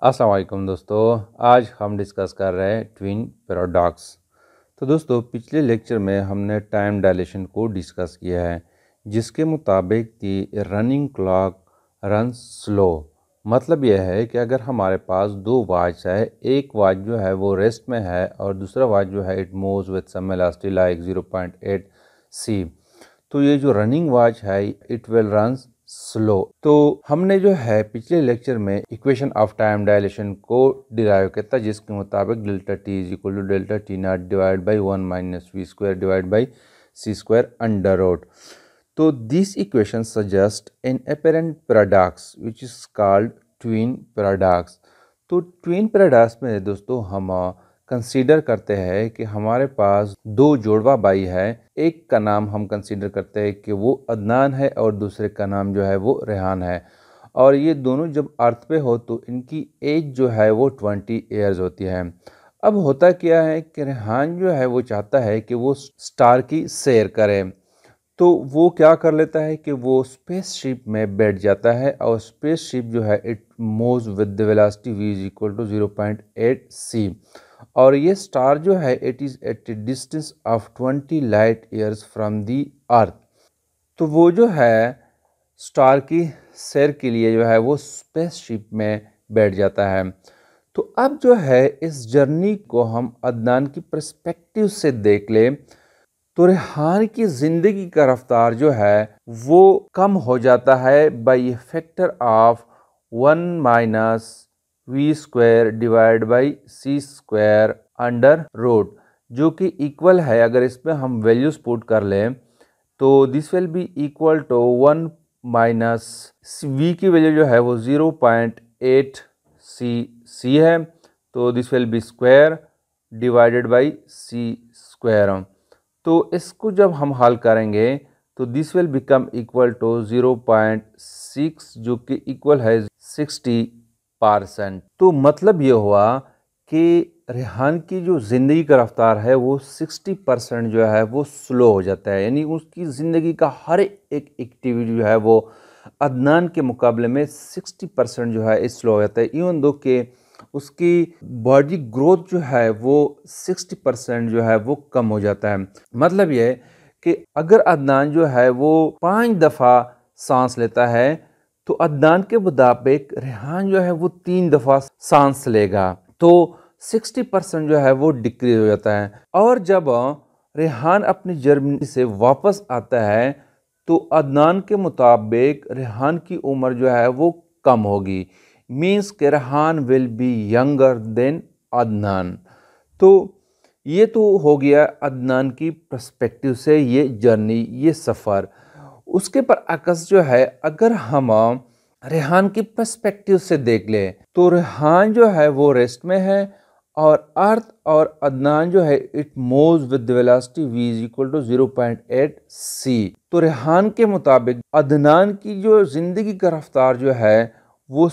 अस्सलाम वालेकुम दोस्तों, आज हम डिस्कस कर रहे हैं ट्विन पैराडॉक्स। तो दोस्तों पिछले लेक्चर में हमने टाइम डायलेशन को डिस्कस किया है, जिसके मुताबिक the running clock run slow. मतलब यह है कि अगर हमारे पास दो वॉच है, एक वॉच जो है वो रेस्ट में है और दूसरा वॉच जो है it moves with some velocity like 0.8 c। तो ये जो रनिंग वॉच है इट विल रन स्लो। तो हमने जो है पिछले लेक्चर में इक्वेशन ऑफ टाइम डायलेशन को डिराइव किया था, जिसके मुताबिक delta T is equal to delta T naught divide by 1 minus V square divide by C square under root. तो this equation suggest an apparent paradox which is called twin paradox. तो twin paradox में दोस्तों हम consider करते हैं कि हमारे पास दो जोड़वा भाई है। एक का नाम हम कंसीडर करते हैं कि वो अदनान है और दूसरे का नाम जो है वो रेहान है, और ये दोनों जब अर्थ पे हो तो इनकी एज जो है वो 20 ईयर्स होती है। अब होता क्या है कि रेहान जो है वो चाहता है कि वो स्टार की सैर करे, तो वो क्या कर लेता है कि वो स्पेसशिप में बैठ जाता है और स्पेसशिप जो है it moves with the velocity v is equal to 0.8 c। और ये स्टार जो है it is at a distance of 20 light years from the earth. तो वो जो है स्टार की सैर के लिए जो है वो स्पेसशिप में बैठ जाता है। तो अब जो है इस जर्नी को हम अदनान की पर्सपेक्टिव से देख ले तो रेहान की ज़िंदगी का रफ्तार जो है वो कम हो जाता है by factor of 1 minus V square divide by C square under root, जो कि इक्वल है, अगर इसमें हम वैल्यूज पुट कर लें तो this will be equal to 1 minus V की वैल्यू जो है वो 0.8 सी है, तो this will be square divided by C square. तो इसको जब हम हल करेंगे तो this will become equal to 0.6, जो कि इक्वल है 60%। तो मतलब ये हुआ कि रेहान की जो ज़िंदगी का रफ्तार है वो 60% जो है वो स्लो हो जाता है, यानी उसकी ज़िंदगी का हर एक एक्टिविटी जो है वो अदनान के मुकाबले में 60% जो है स्लो हो जाता है। इवन दो कि उसकी बॉडी ग्रोथ जो है वो 60% जो है वो कम हो जाता है। मतलब ये कि अगर अदनान जो है वो 5 दफ़ा सांस लेता है तो अदनान के मुताबिक रेहान जो है वो 3 दफ़ा सांस लेगा, तो 60% जो है वो डिक्रीज हो जाता है। और जब रेहान अपनी जर्मनी से वापस आता है तो अदनान के मुताबिक रेहान की उम्र जो है वो कम होगी, मीन्स के Rehan will be younger than Adnan. तो ये तो हो गया अदनान की पर्सपेक्टिव से ये जर्नी, ये सफ़र। उसके पर अकस जो है अगर हम रेहान की पर्सपेक्टिव से देख ले तो रेहान जो है वो रेस्ट में है और अर्थ और अदनान जो है it moves with velocity v is equal to 0.8 c। तो रेहान के मुताबिक अदनान की जो जिंदगी का रफ्तार जो है वो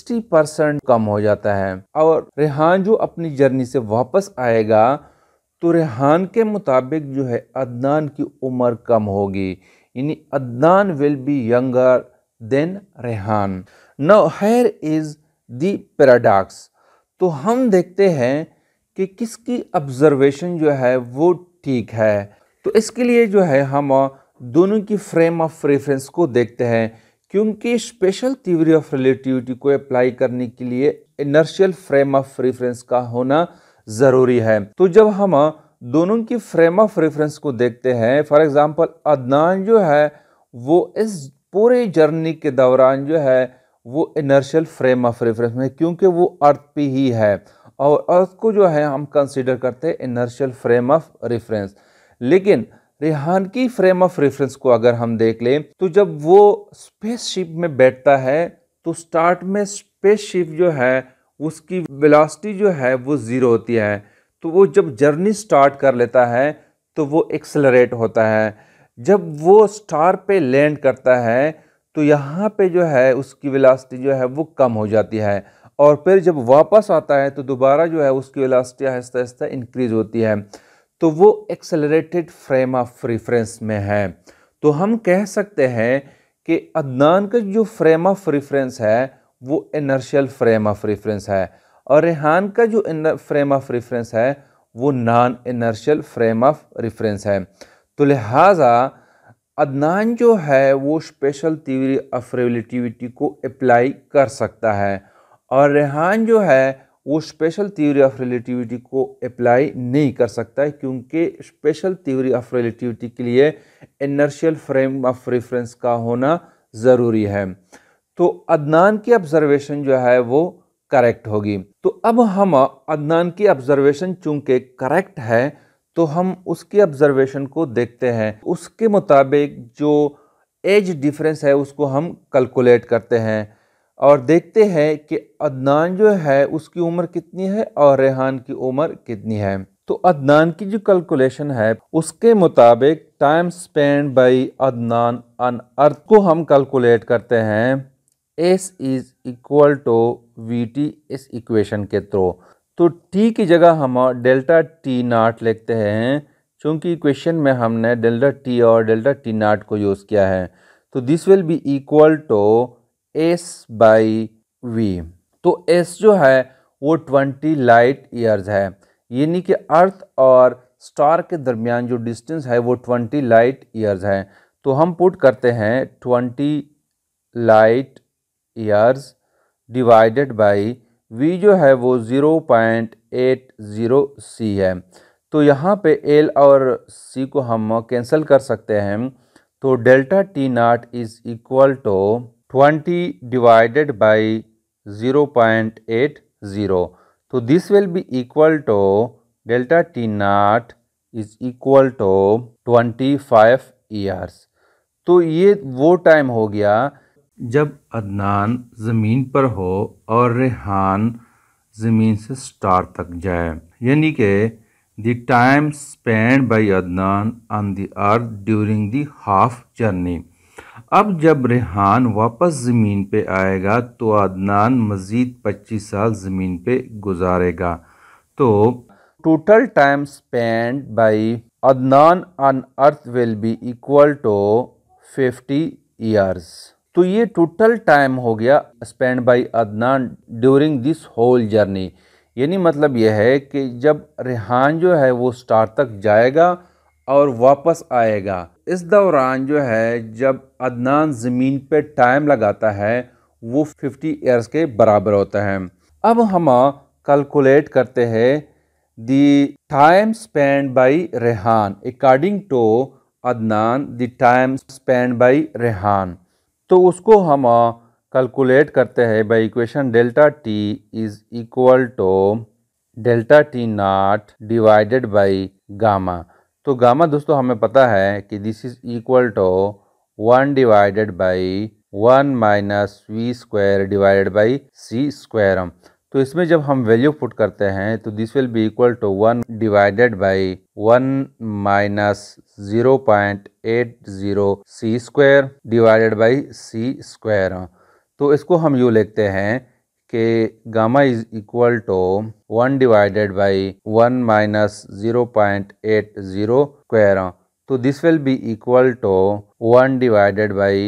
60% कम हो जाता है, और रेहान जो अपनी जर्नी से वापस आएगा तो रेहान के मुताबिक जो है अदनान की उम्र कम होगी, यानी Adnan will be younger than Rehan. Now here is the paradox. तो हम देखते हैं कि किसकी ऑब्जर्वेशन जो है वो ठीक है। तो इसके लिए जो है हम दोनों की फ्रेम ऑफ रेफरेंस को देखते हैं, क्योंकि स्पेशल थ्योरी ऑफ रिलेटिविटी को अप्लाई करने के लिए इनर्शियल फ्रेम ऑफ रेफरेंस का होना ज़रूरी है। तो जब हम दोनों की फ्रेम ऑफ रेफरेंस को देखते हैं, फॉर एग्जांपल अदनान जो है वो इस पूरे जर्नी के दौरान जो है वो इनर्शियल फ्रेम ऑफ रेफरेंस में, क्योंकि वो अर्थ पे ही है और अर्थ को जो है हम कंसीडर करते हैं इनर्शियल फ्रेम ऑफ रेफरेंस। लेकिन रेहान की फ्रेम ऑफ रेफरेंस को अगर हम देख लें तो जब वो स्पेसशिप में बैठता है तो स्टार्ट में स्पेसशिप जो है उसकी वेलोसिटी जो है वो 0 होती है, तो वो जब जर्नी स्टार्ट कर लेता है तो वो एक्सेलरेट होता है। जब वो स्टार पे लैंड करता है तो यहाँ पे जो है उसकी वेलोसिटी जो है वो कम हो जाती है, और फिर जब वापस आता है तो दोबारा जो है उसकी वेलोसिटी आहिस्ता आहिस्ता इंक्रीज होती है, तो वो एक्सेलरेटेड फ्रेम ऑफ रेफरेंस में है। तो हम कह सकते हैं कि अदनान का जो फ्रेम ऑफ रेफरेंस है वो इनर्शियल फ्रेम ऑफ रेफरेंस है और रेहान का जो फ्रेम ऑफ रेफरेंस है वो non inertial frame of reference है। तो लिहाजा अदनान जो है वो स्पेशल थ्योरी ऑफ रिलेटिविटी को अप्लाई कर सकता है और रेहान जो है वो स्पेशल थ्योरी ऑफ रिलेटिविटी को अप्लाई नहीं कर सकता है, क्योंकि स्पेशल थ्योरी ऑफ रिलेटिविटी के लिए इनर्शियल फ्रेम ऑफ रेफरेंस का होना ज़रूरी है। तो अदनान की ऑब्जर्वेशन जो है वो करेक्ट होगी। तो अब हम अदनान की ऑब्जर्वेशन चूंकि करेक्ट है तो हम उसकी ऑब्जर्वेशन को देखते हैं। उसके मुताबिक जो एज डिफरेंस है उसको हम कैलकुलेट करते हैं और देखते हैं कि अदनान जो है उसकी उम्र कितनी है और रेहान की उम्र कितनी है। तो अदनान की जो कैलकुलेशन है उसके मुताबिक time spend by Adnan on earth को हम कैलकुलेट करते हैं S is equal to VT इस इक्वेशन के थ्रू। तो T की जगह हम डेल्टा T नॉट लिखते हैं, चूँकि इक्वेशन में हमने डेल्टा T और डेल्टा T नॉट को यूज़ किया है। तो this will be equal to S by V। तो S जो है वो 20 लाइट ईयर्स है, यानी कि अर्थ और स्टार के दरमियान जो डिस्टेंस है वो 20 लाइट ईयर्स है। तो हम पुट करते हैं 20 light years divided by V जो है वो 0.80 C है। तो यहाँ पे L और C को हम कैंसिल कर सकते हैं। तो delta T naught is equal to 20 divided by 0.80। तो this will be equal to delta T naught is equal to 25 years. तो ये वो टाइम हो गया जब अदनान ज़मीन पर हो और रेहान ज़मीन से स्टार तक जाए, यानी कि the time spend by Adnan on the earth during the half journey. अब जब रेहान वापस ज़मीन पे आएगा तो अदनान मज़ीद 25 साल ज़मीन पे गुजारेगा। तो total time spend by Adnan on earth will be equal to 50 years. तो ये टोटल टाइम हो गया spend by Adnan during this whole journey. यानी मतलब यह है कि जब रेहान जो है वो स्टार तक जाएगा और वापस आएगा, इस दौरान जो है जब अदनान ज़मीन पे टाइम लगाता है वो 50 ईयर्स के बराबर होता है। अब हम कैलकुलेट करते हैं the time spend by Rehan according to Adnan, the time spend by Rehan. तो उसको हम कैलकुलेट करते हैं by equation delta T is equal to delta T naught divided by gamma. तो गामा दोस्तों हमें पता है कि this is equal to 1 divided by 1 minus V square divided by C square. तो इसमें जब हम वैल्यू पुट करते हैं तो this will be equal to 1 divided by 1 minus 0.80 C square divided by C square. तो इसको हम यूँ लिखते हैं कि gamma is equal to 1 divided by 1 minus 0.80 square. तो this will be equal to 1 divided by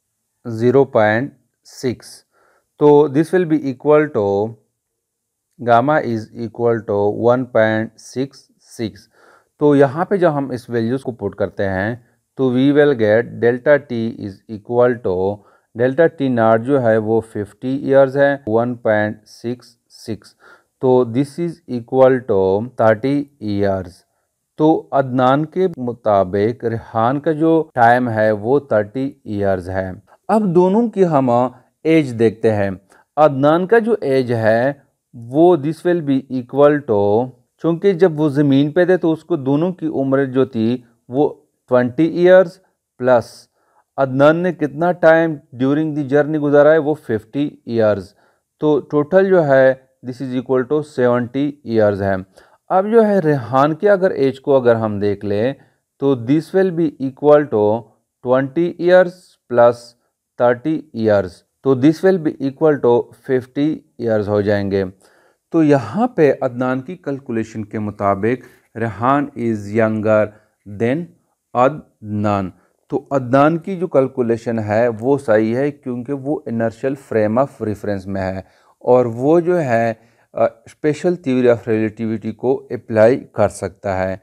0.6। तो this will be equal to gamma is equal to 1.66। तो यहाँ पे जब हम इस वैल्यूज़ को पुट करते हैं तो we will get delta T is equal to delta T naught जो है वो 50 ईयर्स है 1.66। तो this is equal to 30 years. तो अदनान के मुताबिक रेहान का जो टाइम है वो 30 ईयर्स है। अब दोनों की हम एज देखते हैं। अदनान का जो एज है वो this will be equal to, चूँकि जब वो ज़मीन पे थे तो उसको दोनों की उम्र जो थी वो 20 ईयर्स प्लस अदनान ने कितना टाइम ड्यूरिंग दी जर्नी गुजारा है वो 50 ईयर्स। तो टोटल जो है this is equal to 70 years है। अब जो है रेहान की अगर एज को अगर हम देख लें तो this will be equal to 20 years plus 30 years. तो this will be equal to 50 years हो जाएंगे। तो यहाँ पे अदनान की कैलकुलेशन के मुताबिक Rehan is younger than Adnan. तो अदनान की जो कैलकुलेशन है वो सही है, क्योंकि वो इनर्शियल फ्रेम ऑफ रेफरेंस में है और वो जो है स्पेशल थ्योरी ऑफ रिलेटिविटी को अप्लाई कर सकता है।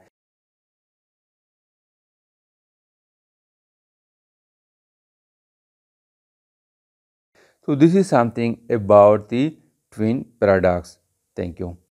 So this is something about the twin paradox. Thank you.